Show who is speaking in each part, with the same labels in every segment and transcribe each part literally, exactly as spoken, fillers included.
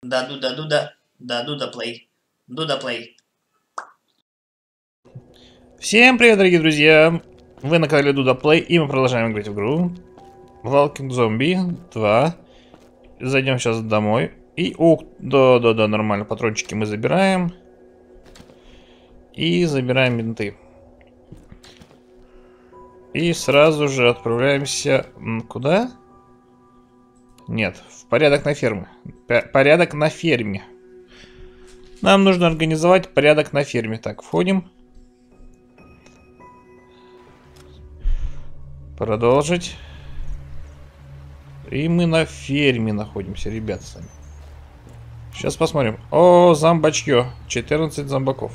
Speaker 1: Да, дуда, дуда, да, дуда плей, дуда плей.
Speaker 2: Всем привет, дорогие друзья! Вы на канале Дуда Плей, и мы продолжаем играть в игру Walking Zombie два. Зайдем сейчас домой. И, ух, да-да-да, нормально, патрончики мы забираем. И забираем бинты. И сразу же отправляемся... Куда? Нет, в порядок на ферме. Порядок на ферме. Нам нужно организовать порядок на ферме. Так, входим. Продолжить. И мы на ферме находимся, ребята, сами. Сейчас посмотрим. О, зомбачье. четырнадцать зомбаков.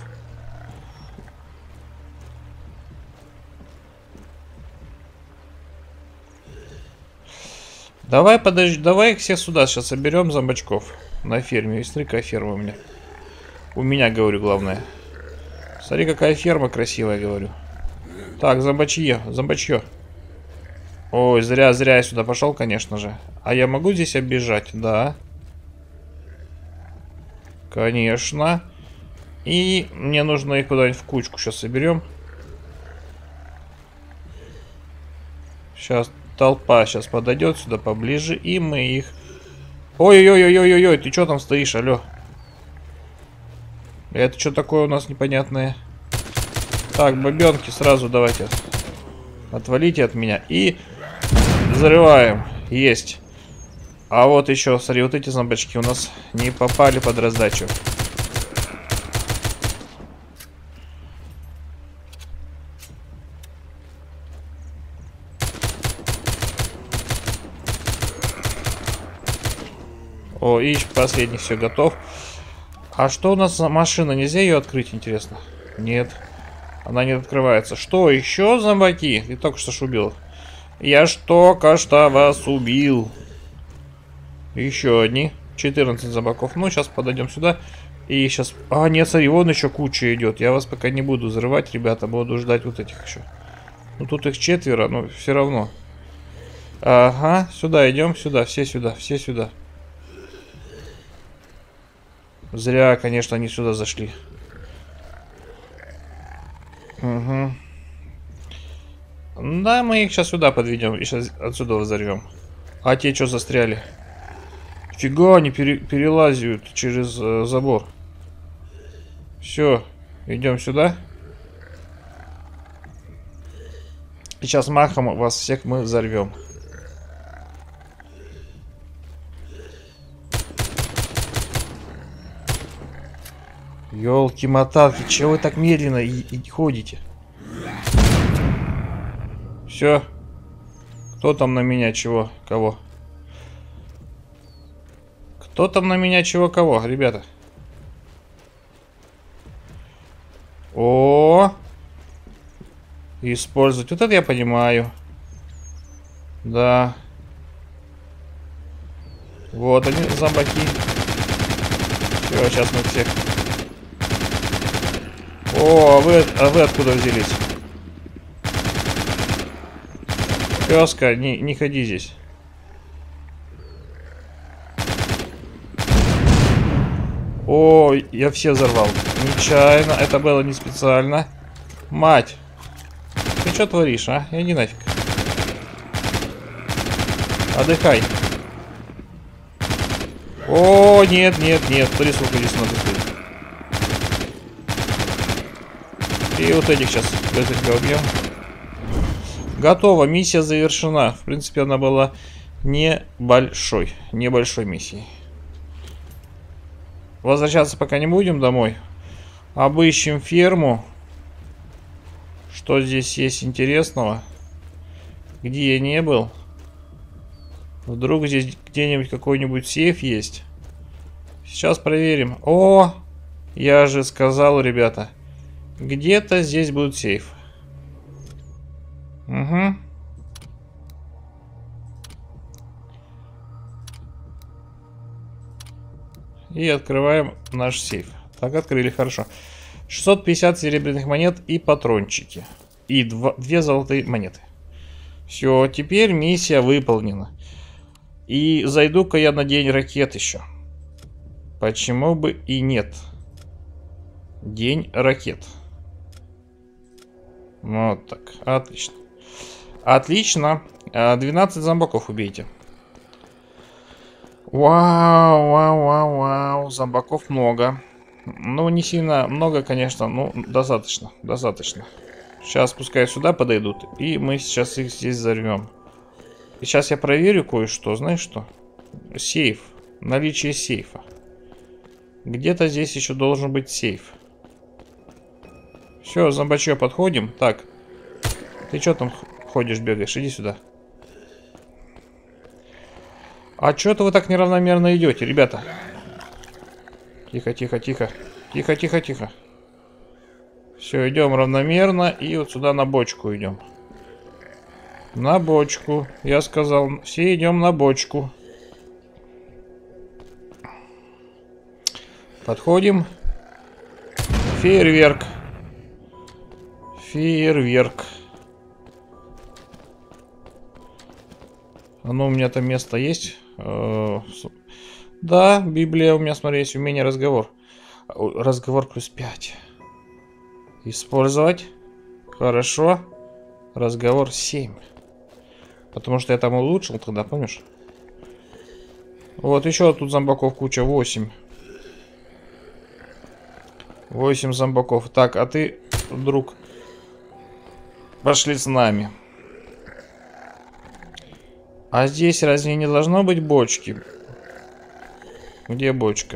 Speaker 2: Давай, подожди, давай их все сюда сейчас соберем, зомбачков. На ферме. И смотри, какая ферма у меня. У меня, говорю, главное. Смотри, какая ферма красивая, говорю. Так, зомбачье, зомбачье. Ой, зря, зря я сюда пошел, конечно же. А я могу здесь оббежать? Да. Конечно. И мне нужно их куда-нибудь в кучку сейчас соберем. Сейчас толпа сейчас подойдет сюда поближе, и мы их... Ой-ой-ой-ой-ой-ой, ты что там стоишь, алло? Это что такое у нас непонятное? Так, бабенки, сразу давайте. Отвалите от меня. И взрываем. Есть. А вот еще, смотри, вот эти зомбачки у нас не попали под раздачу. О, и последний, все, готов. А что у нас за машина? Нельзя ее открыть, интересно? Нет. Она не открывается. Что, еще зомбаки? Ты только что ж убил. Я ж только что вас убил. Еще одни. четырнадцать зомбаков. Ну, сейчас подойдем сюда. И сейчас... А, нет, смотри, вон еще куча идет. Я вас пока не буду взрывать, ребята. Буду ждать вот этих еще. Ну, тут их четверо, но все равно. Ага, сюда идем, сюда. Все сюда, все сюда. Зря, конечно, они сюда зашли. Угу. Да, мы их сейчас сюда подведем и сейчас отсюда взорвем. А те что застряли? Фига, они пере перелазят через э, забор. Все, идем сюда. И сейчас махом вас всех мы взорвем. Ёлки-моталки, чего вы так медленно и и ходите? Все. Кто там на меня чего? Кого? Кто там на меня чего? Кого, ребята? О! Использовать. Вот это я понимаю. Да. Вот они, зомбаки. Все, сейчас мы всех... О, а вы, а вы откуда взялись? Пёска, не, не ходи здесь. О, я все взорвал. Нечаянно, это было не специально. Мать! Ты что творишь, а? Иди нафиг. Отдыхай. О, нет, нет, нет. Смотри, сколько здесь надо стоит. И вот этих сейчас быстренько убьем. Готово, миссия завершена. В принципе, она была небольшой, небольшой миссией. Возвращаться пока не будем домой. Обыщем ферму. Что здесь есть интересного? Где я не был? Вдруг здесь где-нибудь какой-нибудь сейф есть? Сейчас проверим. О, я же сказал, ребята. Где-то здесь будет сейф. Угу. И открываем наш сейф. Так, открыли, хорошо. шестьсот пятьдесят серебряных монет и патрончики. И два, две золотые монеты. Все, теперь миссия выполнена. И зайду-ка я на день ракет еще. Почему бы и нет? День ракет. Вот так. Отлично. Отлично. двенадцать зомбаков убейте. Вау, вау, вау, вау. Зомбаков много. Ну, не сильно много, конечно. Ну, достаточно. Достаточно. Сейчас пускай сюда подойдут. И мы сейчас их здесь взорвем. И сейчас я проверю кое-что. Знаешь что? Сейф. Наличие сейфа. Где-то здесь еще должен быть сейф. Все, зомбачок, подходим. Так. Ты что там ходишь, бегаешь? Иди сюда. А что-то вы так неравномерно идете, ребята. Тихо, тихо, тихо. Тихо, тихо, тихо. Все, идем равномерно. И вот сюда на бочку идем. На бочку. Я сказал, все идем на бочку. Подходим. Фейерверк. Фейерверк. А ну, у меня там место есть. Да, Библия у меня, смотри, есть умение разговор. Разговор плюс пять. Использовать. Хорошо. Разговор семь. Потому что я там улучшил тогда, помнишь? Вот еще тут зомбаков куча. восемь. восемь зомбаков. Так, а ты, друг, пошли с нами. А здесь разве не должно быть бочки? Где бочка?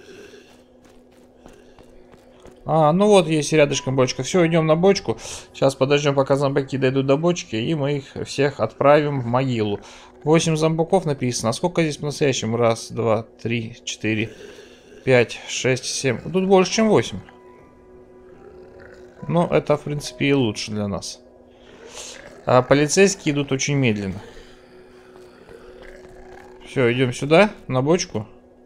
Speaker 2: А, ну вот есть рядышком бочка. Все, идем на бочку. Сейчас подождем, пока зомбаки дойдут до бочки. И мы их всех отправим в могилу. восемь зомбаков написано. А сколько здесь по-настоящему? Раз, два, три, четыре, пять, шесть, семь. Тут больше, чем восемь. Ну, это, в принципе, и лучше для нас. А полицейские идут очень медленно. Все, идем сюда, на бочку.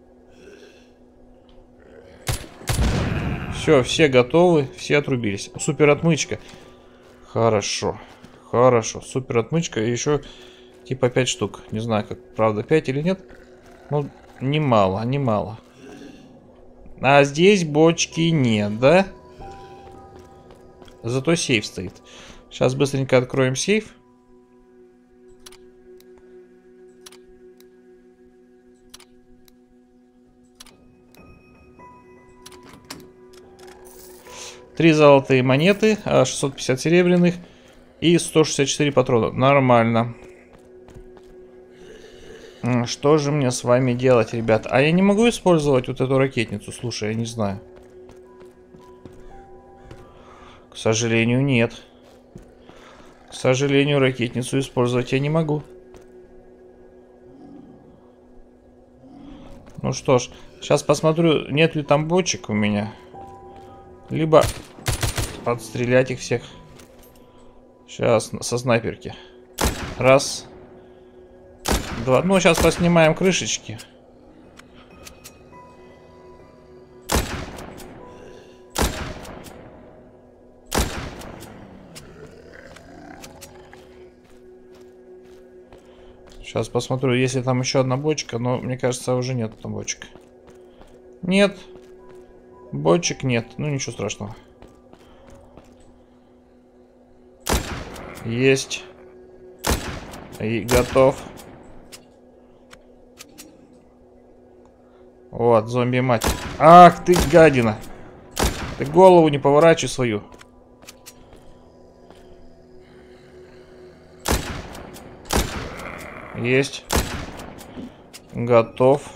Speaker 2: Все, все готовы, все отрубились. Супер отмычка. Хорошо, хорошо. Супер отмычка и еще типа пять штук. Не знаю, как правда пять или нет. Ну, немало, немало. А здесь бочки нет, да? Зато сейф стоит. Сейчас быстренько откроем сейф. Три золотые монеты, шестьсот пятьдесят серебряных и сто шестьдесят четыре патрона. Нормально. Что же мне с вами делать, ребят? А я не могу использовать вот эту ракетницу? Слушай, я не знаю. К сожалению, нет. К сожалению, ракетницу использовать я не могу. Ну что ж, сейчас посмотрю, нет ли там бочек у меня. Либо подстрелять их всех. Сейчас со снайперки. Раз. Два. Ну, сейчас поснимаем крышечки. Сейчас посмотрю, есть ли там еще одна бочка. Но мне кажется, уже нет там бочек. Нет. Бочек нет. Ну, ничего страшного. Есть. И готов. Вот, зомби-мать. Ах ты, гадина. Ты голову не поворачивай свою. Есть. Готов.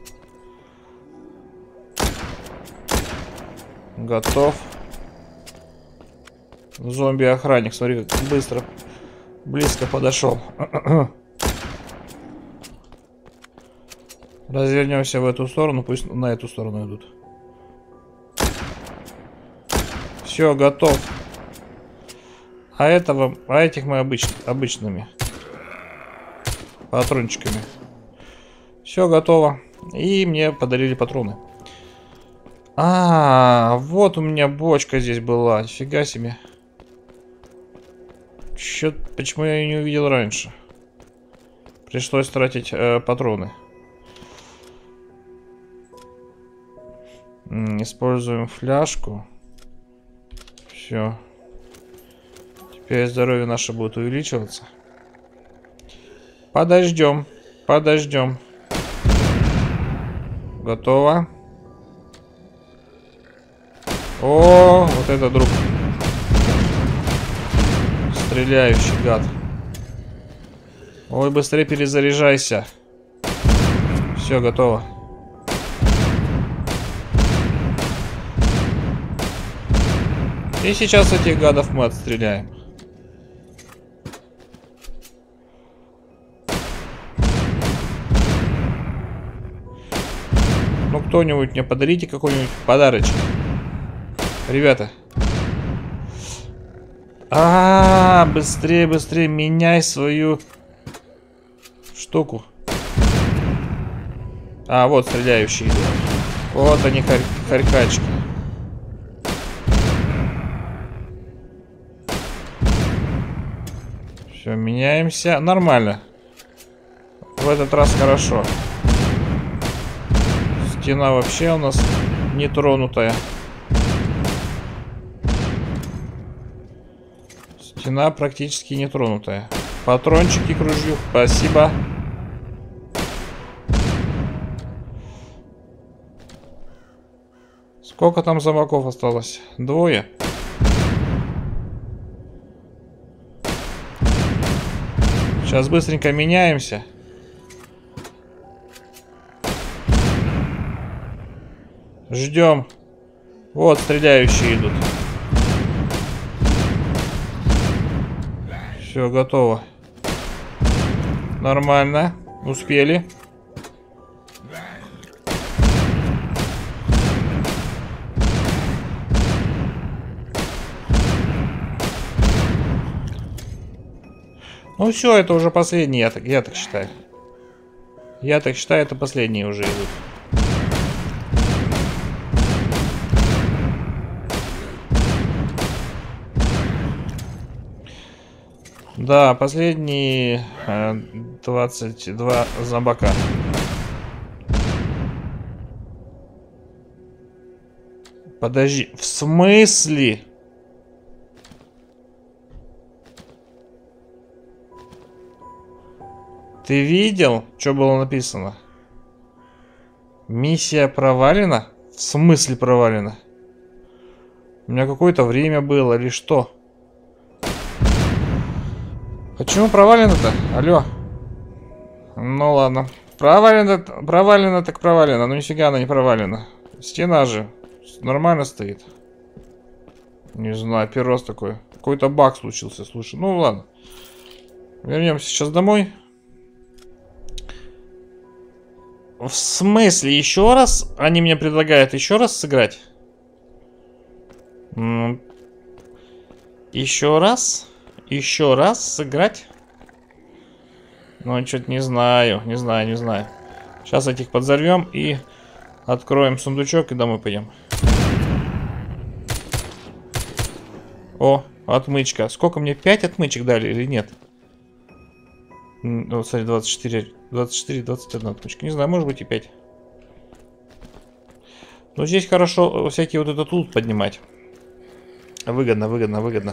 Speaker 2: Готов. Зомби-охранник, смотри, как быстро, близко подошел. Развернемся в эту сторону, пусть на эту сторону идут. Все, готов. А этого, а этих мы обыч, обычными патрончиками. Все готово. И мне подарили патроны. А, вот у меня бочка здесь была. Нифига себе. Чё, почему я ее не увидел раньше? Пришлось тратить э, патроны. Используем фляжку. Все. Теперь здоровье наше будет увеличиваться. Подождем. Подождем. Готово. О, вот это, друг. Стреляющий гад. Ой, быстрее перезаряжайся. Все, готово. И сейчас этих гадов мы отстреляем. Ну, кто-нибудь мне подарите какой-нибудь подарочек. Ребята. А, -а, -а быстрее, быстрее меняй свою штуку. А, вот стреляющие. Вот они, хорь хорькачки. Все, меняемся. Нормально. В этот раз хорошо. Стена вообще у нас нетронутая. Стена практически нетронутая. Патрончики к ружью. Спасибо. Сколько там замоков осталось? Двое. Сейчас быстренько меняемся. Ждем. Вот стреляющие идут. Все, готово. Нормально. Успели. Ну все, это уже последние, я так, я так считаю. Я так считаю, это последние уже идут. Да, последние э, двадцать два зомбака. Подожди, в смысле? Ты видел, что было написано? Миссия провалена? В смысле провалена? У меня какое-то время было или что? Почему провалено-то? Алло. Ну ладно. Провалено, провалено так провалено. Ну нифига она не провалена. Стена же нормально стоит. Не знаю, первый раз такой. Какой-то баг случился, слушай. Ну ладно. Вернемся сейчас домой. В смысле, еще раз? Они мне предлагают еще раз сыграть? М-м- еще раз? Еще раз сыграть? Ну, что-то не знаю, не знаю, не знаю. Сейчас этих подзорвем и откроем сундучок и домой пойдем. О, отмычка. Сколько мне? пять отмычек дали или нет? Вот, смотри, двадцать четыре, двадцать четыре, двадцать одна отмычка. Не знаю, может быть и пять. Но здесь хорошо всякий вот этот лут поднимать. Выгодно, выгодно, выгодно.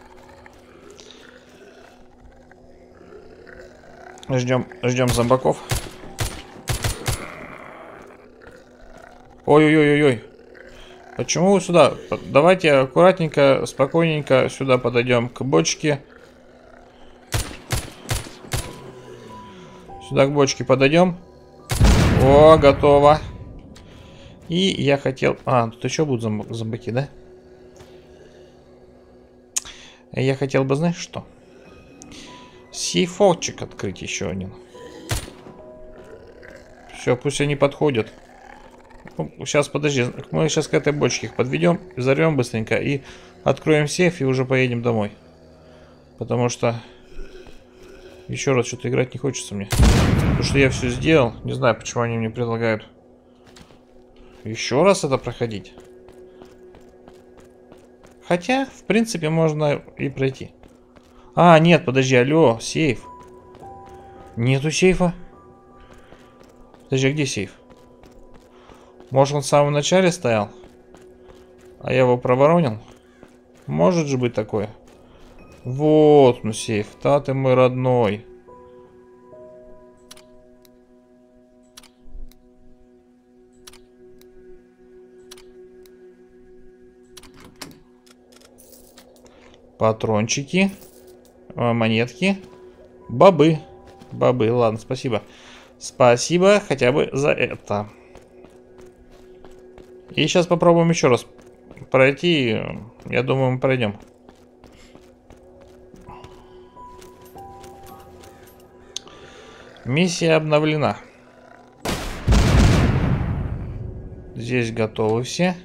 Speaker 2: Ждем, ждем зомбаков. Ой-ой-ой-ой. Почему вы сюда? Давайте аккуратненько, спокойненько сюда подойдем к бочке. Сюда к бочке подойдем. О, готово. И я хотел... А, тут еще будут зомб... зомбаки, да? Я хотел бы, знаешь что? Сейфовчик открыть еще один. Все, пусть они подходят. Ну, сейчас, подожди. Мы сейчас к этой бочке их подведем, взорвем быстренько и откроем сейф и уже поедем домой. Потому что... Еще раз что-то играть не хочется мне. Потому что я все сделал. Не знаю, почему они мне предлагают еще раз это проходить. Хотя, в принципе, можно и пройти. А, нет, подожди, алло, сейф. Нету сейфа. Подожди, а где сейф? Может, он в самом начале стоял? А я его проворонил? Может же быть такое. Вот, ну сейф. Да ты мой родной. Патрончики. Монетки. Бобы. Бобы, ладно, спасибо. Спасибо хотя бы за это. И сейчас попробуем еще раз пройти. Я думаю, мы пройдем. Миссия обновлена. Здесь готовы все.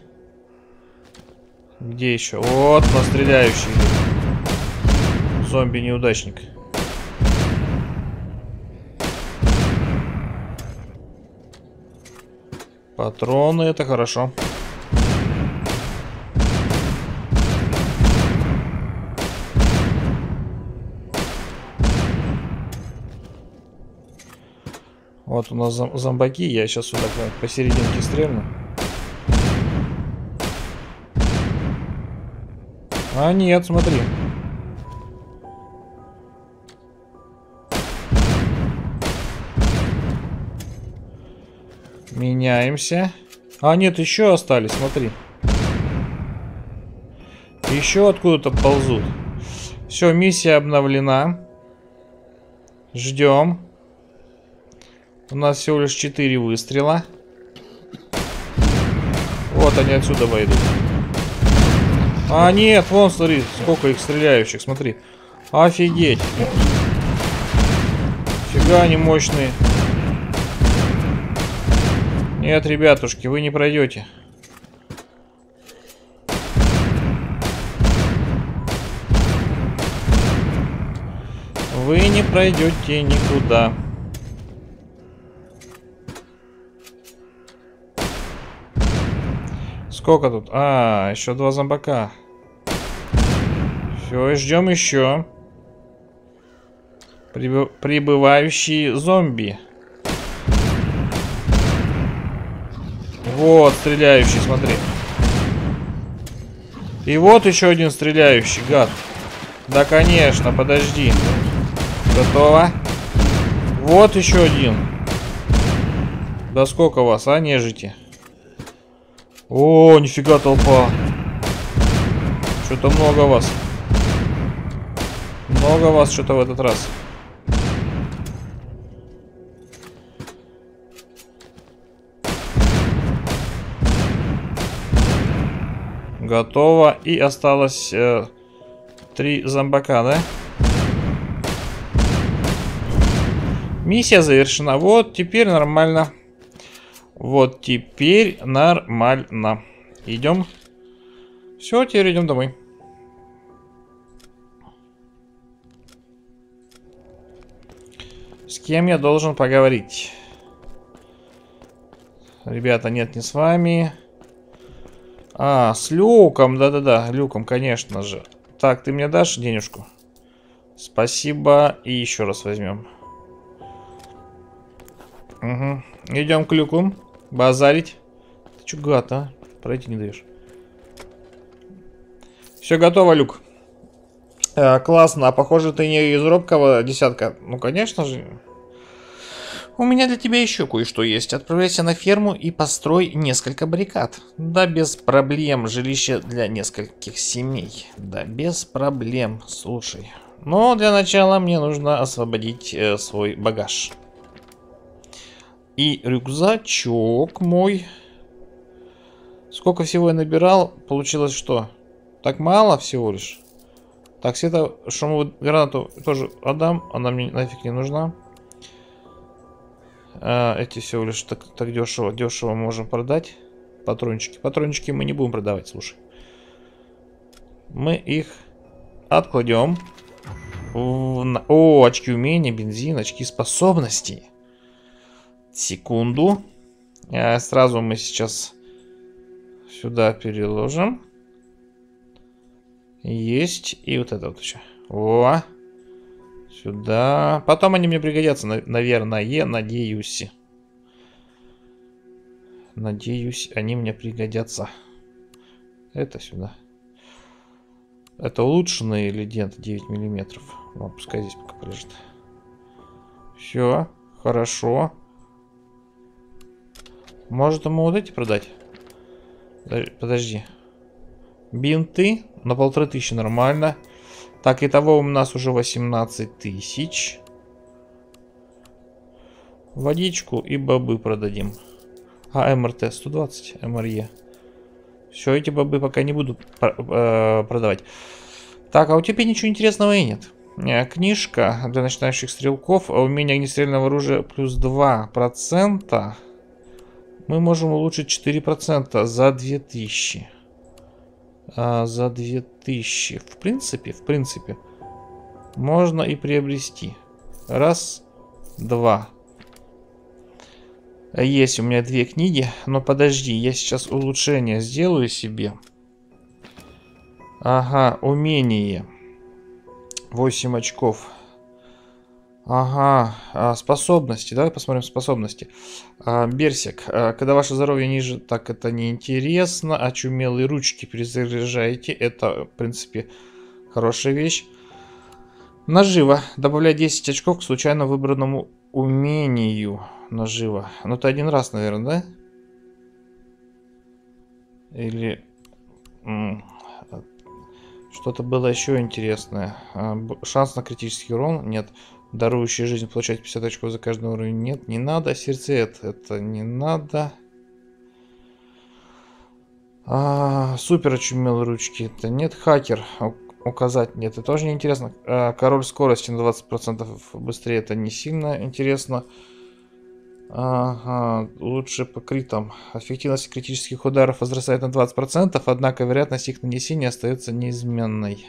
Speaker 2: Где еще? Вот, настреляющий. Зомби-неудачник. Патроны, это хорошо. Вот у нас зом зомбаки, я сейчас сюда посерединке стрельну. А нет, смотри. Меняемся. А нет, еще остались, смотри. Еще откуда-то ползут. Все, миссия обновлена. Ждем. У нас всего лишь четыре выстрела. Вот они отсюда войдут. А нет, вон, смотри, сколько их стреляющих, смотри. Офигеть. Фига они мощные. Нет, ребятушки, вы не пройдете. Вы не пройдете никуда. Сколько тут? А, еще два зомбака. Все, ждем еще. Прибы- прибывающие зомби. Вот, стреляющий, смотри. И вот еще один стреляющий, гад. Да, конечно, подожди. Готово. Вот еще один. Да сколько вас, а, нежити? О, нифига толпа. Что-то много вас. Много вас что-то в этот раз. Готово. И осталось э, три зомбака, да? Миссия завершена. Вот теперь нормально. Вот теперь нормально. Идем. Все, теперь идем домой. С кем я должен поговорить? Ребята, нет, не с вами. А, с Люком, да-да-да, Люком, конечно же. Так, ты мне дашь денежку? Спасибо. И еще раз возьмем. Угу. Идем к Люку. Базарить. Ты че, гад, а? Пройти не даешь. Все готово, Люк. Э, классно. А похоже, ты не из робкого десятка. Ну, конечно же. У меня для тебя еще кое-что есть. Отправляйся на ферму и построй несколько баррикад. Да, без проблем. Жилище для нескольких семей. Да, без проблем. Слушай. Но для начала мне нужно освободить э, свой багаж. И рюкзачок мой. Сколько всего я набирал? Получилось что? Так мало всего лишь. Так, светошумовую гранату тоже отдам. Она мне нафиг не нужна. А, эти всего лишь так, так дешево, дешево можем продать. Патрончики. Патрончики мы не будем продавать, слушай. Мы их откладем. О, очки умения, бензин, очки способностей. Секунду. А, сразу мы сейчас сюда переложим. Есть. И вот это вот еще. О. Сюда. Потом они мне пригодятся, наверное, надеюсь. Надеюсь, они мне пригодятся. Это сюда. Это улучшенный или нет? девять миллиметров. Ну, пускай здесь пока полежит. Все, хорошо. Может, ему вот эти продать? Подожди. Бинты на полторы тысячи нормально. Так, итого у нас уже восемнадцать тысяч. Водичку и бобы продадим. А, МРТ сто двадцать, МРЕ. Все, эти бобы пока не буду э, продавать. Так, а у тебя ничего интересного и нет. Книжка для начинающих стрелков. Умение огнестрельного оружия плюс два процента. Мы можем улучшить четыре процента за две тысячи. А, за две тысячи. В принципе, в принципе, можно и приобрести. Раз, два. Есть у меня две книги. Но подожди, я сейчас улучшение сделаю себе. Ага, умение. восемь очков. Ага, а, способности. Давай посмотрим способности. А, Берсик. А, когда ваше здоровье ниже, так это неинтересно. Очумелые ручки перезаряжаете. Это, в принципе, хорошая вещь. Наживо. Добавляй десять очков к случайно выбранному умению. Наживо. Ну, это один раз, наверное, да? Или... Что-то было еще интересное. Шанс на критический урон? Нет. Дарующая жизнь получать пятьдесят очков за каждый уровень? Нет, не надо. Сердцеед? Это не надо. А, супер очумелые ручки? Это нет. Хакер? Указать? Нет, это тоже не интересно. А, король скорости на двадцать процентов быстрее? Это не сильно интересно. Ага, лучше по критам. Эффективность критических ударов возрастает на двадцать процентов, однако вероятность их нанесения остается неизменной.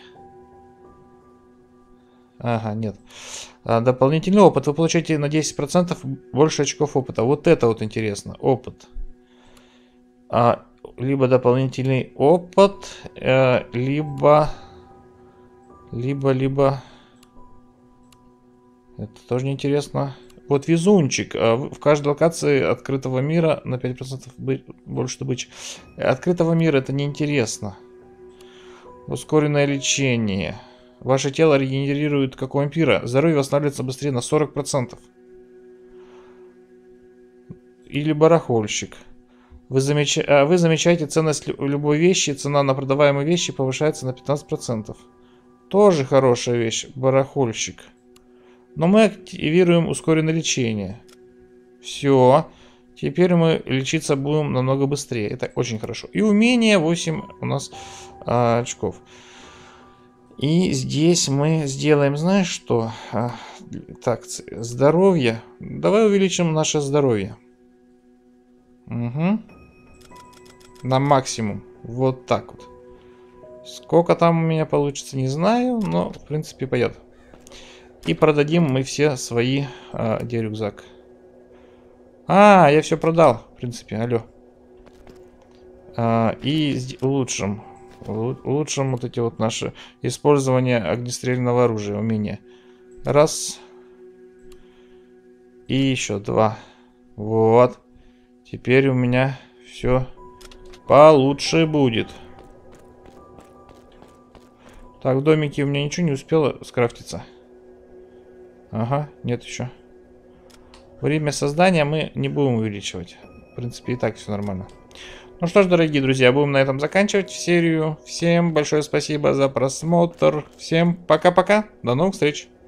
Speaker 2: Ага, нет. А, дополнительный опыт. Вы получаете на десять процентов больше очков опыта. Вот это вот интересно. Опыт. А, либо дополнительный опыт, э, либо... Либо, либо... Это тоже неинтересно. Вот везунчик. В каждой локации открытого мира на пять процентов больше добычи. Открытого мира это неинтересно. Ускоренное лечение. Ваше тело регенерирует как у вампира. Здоровье восстанавливается быстрее на сорок процентов. Или барахольщик. Вы, замеча... Вы замечаете ценность любой вещи. Цена на продаваемые вещи повышается на пятнадцать процентов. Тоже хорошая вещь. Барахольщик. Но мы активируем ускоренное лечение. Все. Теперь мы лечиться будем намного быстрее. Это очень хорошо. И умение восемь у нас а, очков. И здесь мы сделаем, знаешь что? А, так, здоровье. Давай увеличим наше здоровье. Угу. На максимум. Вот так вот. Сколько там у меня получится, не знаю. Но, в принципе, пойдет. И продадим мы все свои... А, где рюкзак? А, я все продал, в принципе, алло. А, и улучшим. Улучшим вот эти вот наши... Использование огнестрельного оружия, умения. Раз. И еще два. Вот. Теперь у меня все получше будет. Так, в домике у меня ничего не успело скрафтиться. Ага, нет еще. Время создания мы не будем увеличивать. В принципе, и так все нормально. Ну что ж, дорогие друзья, будем на этом заканчивать серию. Всем большое спасибо за просмотр. Всем пока-пока. До новых встреч.